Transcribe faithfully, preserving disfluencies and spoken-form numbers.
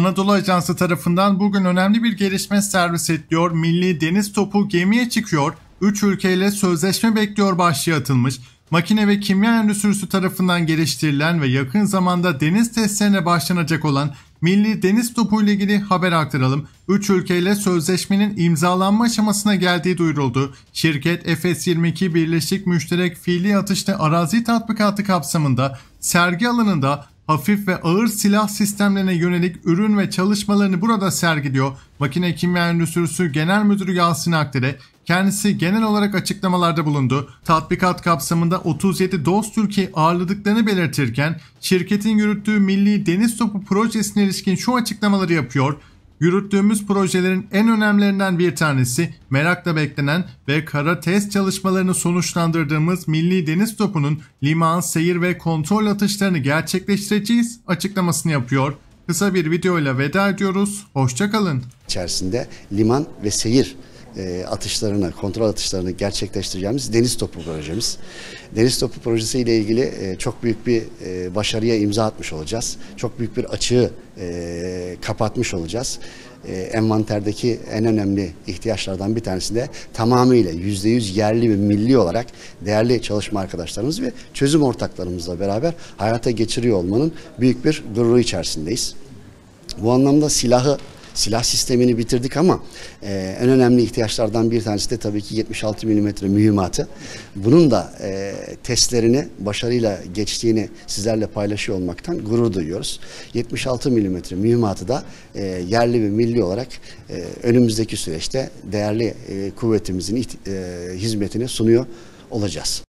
Anadolu Ajansı tarafından bugün önemli bir gelişme servis ediliyor. Milli Deniz Topu gemiye çıkıyor. üç ülkeyle sözleşme bekliyor başlığı atılmış. Makine ve kimya endüstrisi tarafından geliştirilen ve yakın zamanda deniz testlerine başlanacak olan Milli Deniz Topu ile ilgili haber aktaralım. üç ülkeyle sözleşmenin imzalanma aşamasına geldiği duyuruldu. Şirket F S yirmi iki Birleşik Müşterek Fiili Atışlı Arazi Tatbikatı kapsamında sergi alanında hafif ve ağır silah sistemlerine yönelik ürün ve çalışmalarını burada sergiliyor. Makine Kimya Endüstrisi Genel Müdürü Yasin Akdere kendisi genel olarak açıklamalarda bulundu. Tatbikat kapsamında otuz yedi dost ülkeyi ağırladıklarını belirtirken şirketin yürüttüğü Milli Deniz Topu projesine ilişkin şu açıklamaları yapıyor. Yürüttüğümüz projelerin en önemlilerinden bir tanesi merakla beklenen ve kara test çalışmalarını sonuçlandırdığımız Milli Deniz Topu'nun liman, seyir ve kontrol atışlarını gerçekleştireceğiz açıklamasını yapıyor. Kısa bir videoyla veda ediyoruz. Hoşça kalın. İçerisinde liman ve seyir e, atışlarını, kontrol atışlarını gerçekleştireceğimiz Deniz Topu projemiz. Deniz Topu projesi ile ilgili e, çok büyük bir e, başarıya imza atmış olacağız. Çok büyük bir açığı e, kapatmış olacağız. E, envanterdeki en önemli ihtiyaçlardan bir tanesi de tamamıyla yüzde yüz yerli ve milli olarak değerli çalışma arkadaşlarımız ve çözüm ortaklarımızla beraber hayata geçiriyor olmanın büyük bir gururu içerisindeyiz. Bu anlamda silahı Silah sistemini bitirdik ama e, en önemli ihtiyaçlardan bir tanesi de tabii ki yetmiş altı milimetre mühimmatı. Bunun da e, testlerini başarıyla geçtiğini sizlerle paylaşıyor olmaktan gurur duyuyoruz. yetmiş altı milimetre mühimmatı da e, yerli ve milli olarak e, önümüzdeki süreçte değerli e, kuvvetimizin e, hizmetine sunuyor olacağız.